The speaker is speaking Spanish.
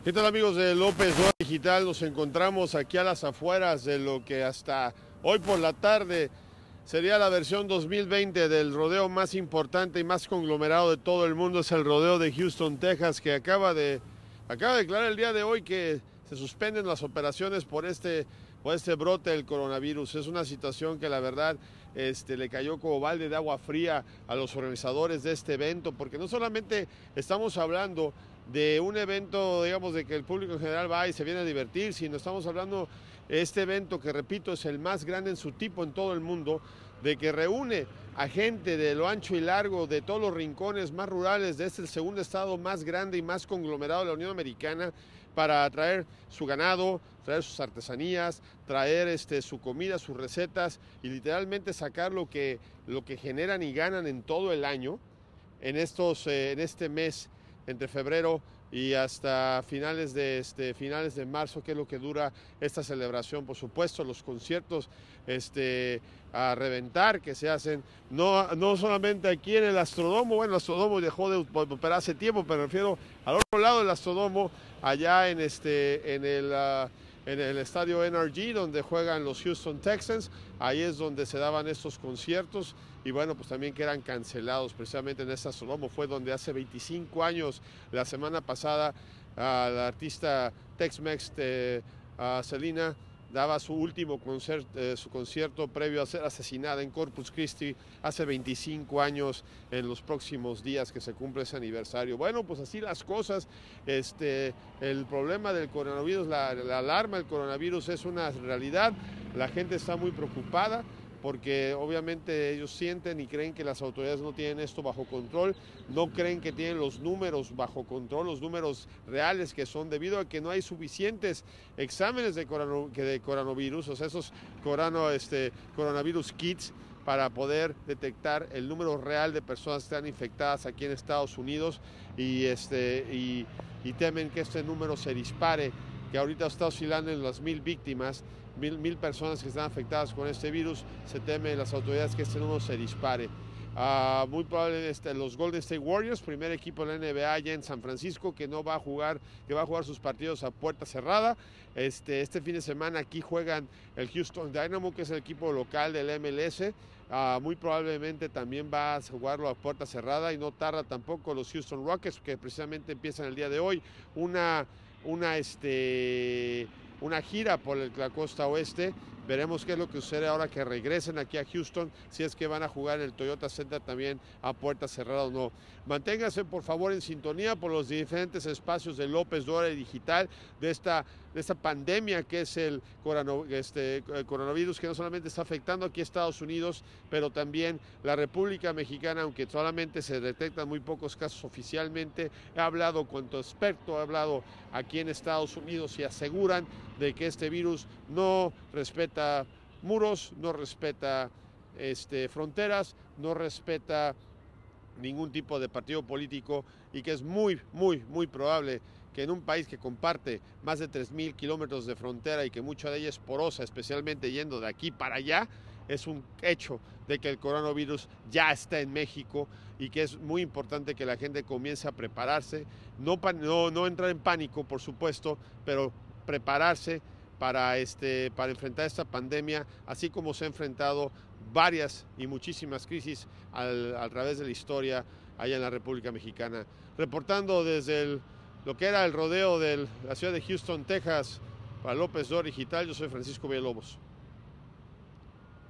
¿Qué tal, amigos de López Dóriga Digital? Nos encontramos aquí a las afueras de lo que hasta hoy por la tarde sería la versión 2020 del rodeo más importante y más conglomerado de todo el mundo. Es el rodeo de Houston, Texas, que acaba de declarar el día de hoy que se suspenden las operaciones por este brote del coronavirus. Es una situación que la verdad le cayó como balde de agua fría a los organizadores de este evento, porque no solamente estamos hablando de un evento, digamos, de que el público en general va y se viene a divertir, sino estamos hablando de este evento que, repito, es el más grande en su tipo en todo el mundo, de que reúne a gente de lo ancho y largo, de todos los rincones más rurales de este el segundo estado más grande y más conglomerado de la Unión Americana, para traer su ganado, traer sus artesanías, traer su comida, sus recetas y literalmente sacar lo que generan y ganan en todo el año en este mes entre febrero y hasta finales de marzo, que es lo que dura esta celebración. Por supuesto, los conciertos a reventar que se hacen, no solamente aquí en el Astrodomo. Bueno, el Astrodomo dejó de operar hace tiempo, pero me refiero al otro lado del Astrodomo, allá en el estadio NRG, donde juegan los Houston Texans. Ahí es donde se daban estos conciertos, y bueno, pues también que eran cancelados precisamente en ese Astrodomo. Fue donde hace 25 años, la semana pasada, la artista Tex-Mex Selena daba su último su concierto previo a ser asesinada en Corpus Christi hace 25 años, en los próximos días que se cumple ese aniversario. Bueno, pues así las cosas. El problema del coronavirus, la alarma del coronavirus es una realidad. La gente está muy preocupada, porque obviamente ellos sienten y creen que las autoridades no tienen esto bajo control, no creen que tienen los números bajo control, los números reales que son, debido a que no hay suficientes exámenes de coronavirus, o sea, esos coronavirus kits, para poder detectar el número real de personas que están infectadas aquí en Estados Unidos, y temen que este número se dispare, que ahorita está oscilando en las 1,000 víctimas, mil personas que están afectadas con este virus. Se teme las autoridades que este número se dispare. Muy probable los Golden State Warriors, primer equipo de la NBA allá en San Francisco, que va a jugar sus partidos a puerta cerrada. Este fin de semana aquí juegan el Houston Dynamo, que es el equipo local del MLS. Muy probablemente también va a jugarlo a puerta cerrada, y no tarda tampoco los Houston Rockets, que precisamente empiezan el día de hoy una gira por la costa oeste. Veremos qué es lo que sucede ahora que regresen aquí a Houston, si es que van a jugar en el Toyota Center también a puerta cerrada o no. Manténganse por favor en sintonía por los diferentes espacios de López Dóriga Digital, de esta pandemia que es el coronavirus, que no solamente está afectando aquí a Estados Unidos, pero también la República Mexicana, aunque solamente se detectan muy pocos casos oficialmente. He hablado con tu experto, he hablado aquí en Estados Unidos, y aseguran de que este virus no respeta muros, no respeta fronteras, no respeta ningún tipo de partido político, y que es muy, muy, muy probable que en un país que comparte más de 3,000 kilómetros de frontera, y que mucha de ella es porosa, especialmente yendo de aquí para allá, es un hecho de que el coronavirus ya está en México, y que es muy importante que la gente comience a prepararse, no entrar en pánico, por supuesto, pero prepararse para enfrentar esta pandemia, así como se ha enfrentado varias y muchísimas crisis a través de la historia allá en la República Mexicana. Reportando desde lo que era el rodeo de la ciudad de Houston, Texas, para López Dóriga Digital, yo soy Francisco Villalobos.